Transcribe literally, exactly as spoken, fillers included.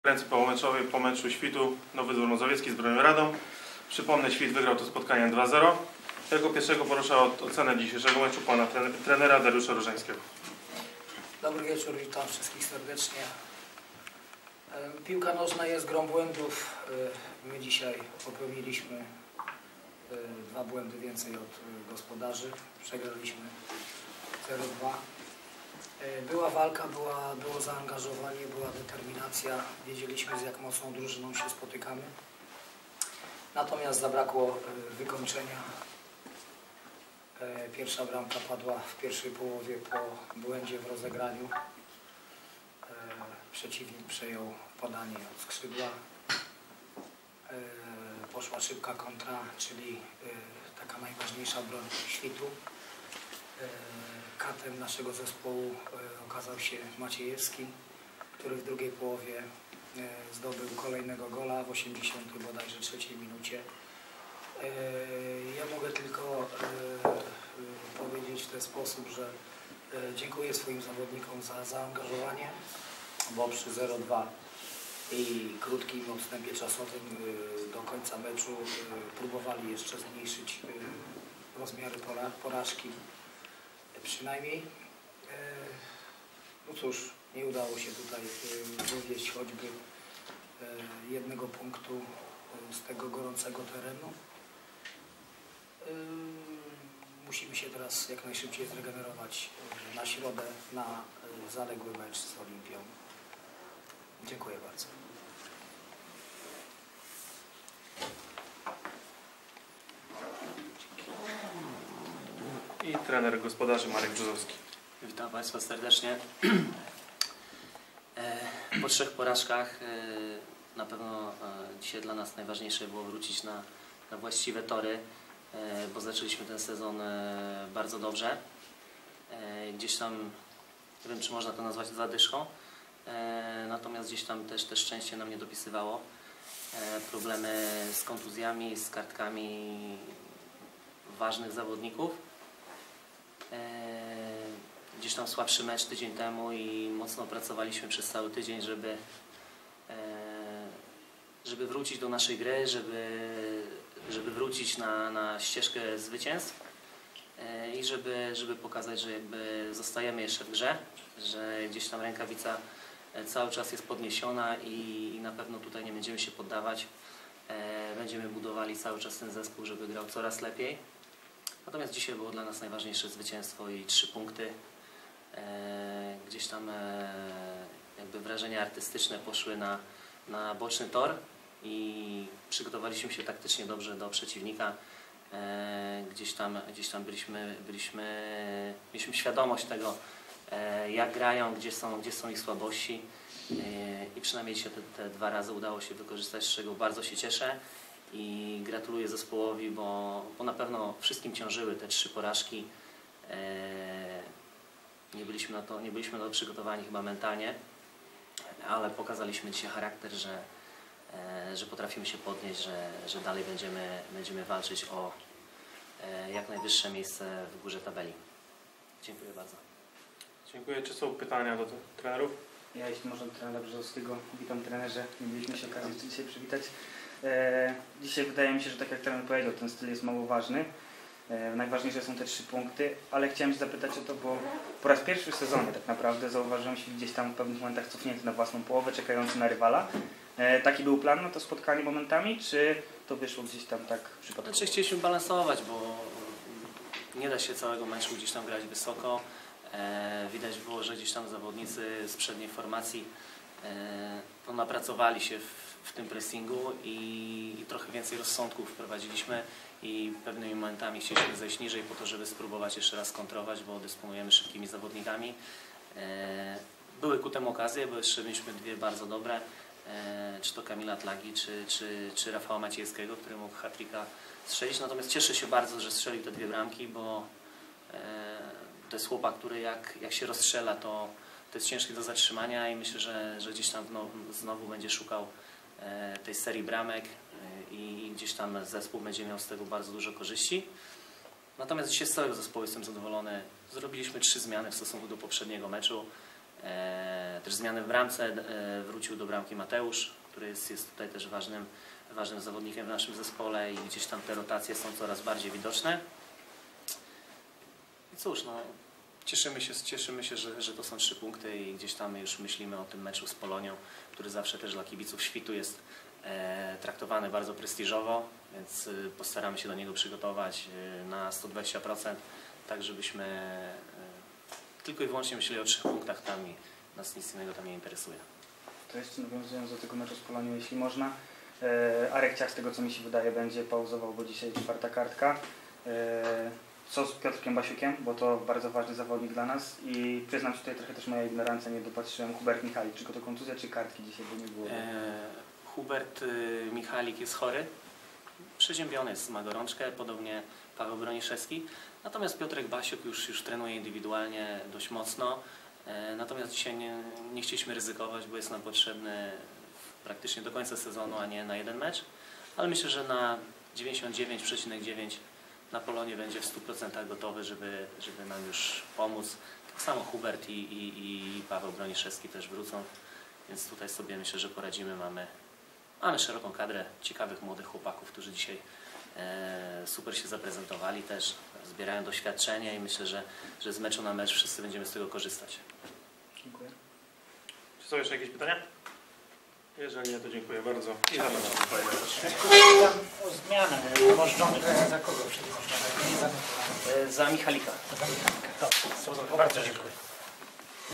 Konferencji pomeczowej po meczu Świtu Nowy Dwór Mazowiecki z Bronią Radom. Przypomnę, Świt wygrał to spotkanie dwa zero. Jako pierwszego proszę o ocenę dzisiejszego meczu pana trenera Dariusza Różańskiego. Dobry wieczór, witam wszystkich serdecznie. Piłka nożna jest grą błędów. My dzisiaj popełniliśmy dwa błędy więcej od gospodarzy. Przegraliśmy zero dwa. Była walka, była, było zaangażowanie, była determinacja. Wiedzieliśmy, z jak mocną drużyną się spotykamy. Natomiast zabrakło wykończenia. Pierwsza bramka padła w pierwszej połowie po błędzie w rozegraniu. Przeciwnik przejął podanie od skrzydła. Poszła szybka kontra, czyli taka najważniejsza broń Świtu. Katem naszego zespołu okazał się Maciejewski, który w drugiej połowie zdobył kolejnego gola w osiemdziesiątej bodajże trzeciej minucie. Ja mogę tylko powiedzieć w ten sposób, że dziękuję swoim zawodnikom za zaangażowanie, bo przy zero dwa i krótkim odstępie czasowym do końca meczu próbowali jeszcze zmniejszyć rozmiary porażki. Przynajmniej, no cóż, nie udało się tutaj wywieźć choćby jednego punktu z tego gorącego terenu. Musimy się teraz jak najszybciej zregenerować na środę, na zaległy mecz z Olimpią. Dziękuję bardzo. I trener gospodarzy Marek Brzozowski. Witam Państwa serdecznie. Po trzech porażkach na pewno dzisiaj dla nas najważniejsze było wrócić na, na właściwe tory, bo zaczęliśmy ten sezon bardzo dobrze. Gdzieś tam, nie wiem czy można to nazwać zadyszką, natomiast gdzieś tam też, też szczęście nam nie dopisywało. Problemy z kontuzjami, z kartkami ważnych zawodników. Gdzieś tam słabszy mecz tydzień temu i mocno pracowaliśmy przez cały tydzień, żeby, żeby wrócić do naszej gry, żeby, żeby wrócić na, na ścieżkę zwycięstw i żeby, żeby pokazać, że jakby zostajemy jeszcze w grze, że gdzieś tam rękawica cały czas jest podniesiona i, i na pewno tutaj nie będziemy się poddawać. Będziemy budowali cały czas ten zespół, żeby grał coraz lepiej. Natomiast dzisiaj było dla nas najważniejsze zwycięstwo i trzy punkty. E, gdzieś tam e, jakby wrażenia artystyczne poszły na, na boczny tor i przygotowaliśmy się taktycznie dobrze do przeciwnika. E, gdzieś tam, gdzieś tam byliśmy, byliśmy, mieliśmy świadomość tego, e, jak grają, gdzie są, gdzie są ich słabości e, i przynajmniej się te, te dwa razy udało się wykorzystać, z czego bardzo się cieszę. I gratuluję zespołowi, bo, bo na pewno wszystkim ciążyły te trzy porażki. Eee, nie byliśmy na to, nie byliśmy na to przygotowani chyba mentalnie, ale pokazaliśmy dzisiaj charakter, że, e, że potrafimy się podnieść, że, że dalej będziemy, będziemy walczyć o e, jak najwyższe miejsce w górze tabeli. Dziękuję bardzo. Dziękuję. Czy są pytania do trenerów? Ja, jeśli można, trenera Brzozowskiego. Witam trenerze. Nie mieliśmy się okazji dzisiaj przywitać. E, dzisiaj wydaje mi się, że tak jak trener powiedział, ten styl jest mało ważny. E, najważniejsze są te trzy punkty, ale chciałem się zapytać o to, bo po raz pierwszy w sezonie tak naprawdę zauważyłem się gdzieś tam w pewnych momentach cofnięty na własną połowę, czekający na rywala. E, taki był plan na to spotkanie momentami, czy to wyszło gdzieś tam tak przypadkowo? Znaczy chcieliśmy balansować, bo nie da się całego meczu gdzieś tam grać wysoko. E, widać było, że gdzieś tam zawodnicy z przedniej formacji e, to napracowali się w w tym pressingu i, i trochę więcej rozsądków wprowadziliśmy i pewnymi momentami chcieliśmy zejść niżej po to, żeby spróbować jeszcze raz kontrować, bo dysponujemy szybkimi zawodnikami. E, były ku temu okazje, bo jeszcze mieliśmy dwie bardzo dobre, e, czy to Kamila Tlagi, czy, czy, czy Rafała Maciejewskiego, który mógł hat-tricka strzelić. Natomiast cieszę się bardzo, że strzelił te dwie bramki, bo e, to jest chłopak, który jak, jak się rozstrzela, to, to jest ciężki do zatrzymania i myślę, że, że gdzieś tam znowu, znowu będzie szukał tej serii bramek i gdzieś tam zespół będzie miał z tego bardzo dużo korzyści. Natomiast dzisiaj z całego zespołu jestem zadowolony. Zrobiliśmy trzy zmiany w stosunku do poprzedniego meczu. E, też zmiany w bramce, e, wrócił do bramki Mateusz, który jest, jest tutaj też ważnym, ważnym zawodnikiem w naszym zespole i gdzieś tam te rotacje są coraz bardziej widoczne. I cóż, no, cieszymy się, cieszymy się że, że to są trzy punkty i gdzieś tam już myślimy o tym meczu z Polonią, który zawsze też dla kibiców Świtu jest e, traktowany bardzo prestiżowo, więc e, postaramy się do niego przygotować e, na sto dwadzieścia procent, tak żebyśmy e, tylko i wyłącznie myśleli o trzech punktach tam i nas nic innego tam nie interesuje. To jeszcze nawiązując do tego meczu z Polonią, jeśli można. E, Arek Ciach, z tego co mi się wydaje, będzie pauzował, bo dzisiaj czwarta kartka. E, co z Piotrkiem Basiukiem, bo to bardzo ważny zawodnik dla nas i przyznam się tutaj trochę też moja ignorancja, nie dopatrzyłem. Hubert Michalik, czy to kontuzja, czy kartki dzisiaj, bo nie było? E, Hubert y, Michalik jest chory, przeziębiony jest, ma gorączkę, podobnie Paweł Broniszewski. Natomiast Piotrek Basiuk już, już trenuje indywidualnie dość mocno. E, natomiast dzisiaj nie, nie chcieliśmy ryzykować, bo jest nam potrzebny praktycznie do końca sezonu, a nie na jeden mecz. Ale myślę, że na dziewięćdziesiąt dziewięć przecinek dziewięć na Polonie będzie w stu procentach gotowy, żeby, żeby nam już pomóc. Tak samo Hubert i, i, i Paweł Broniszewski też wrócą, więc tutaj sobie myślę, że poradzimy. Mamy, mamy szeroką kadrę ciekawych młodych chłopaków, którzy dzisiaj e, super się zaprezentowali też, zbierają doświadczenie i myślę, że, że z meczu na mecz wszyscy będziemy z tego korzystać. Dziękuję. Czy są jeszcze jakieś pytania? Jeżeli nie, to dziękuję bardzo. I zapraszam. Tam o zmianę umożdżonych za kogo przepraszam? Nie za E, za Michalika. Za Michalika. Dobrze, bardzo dziękuję.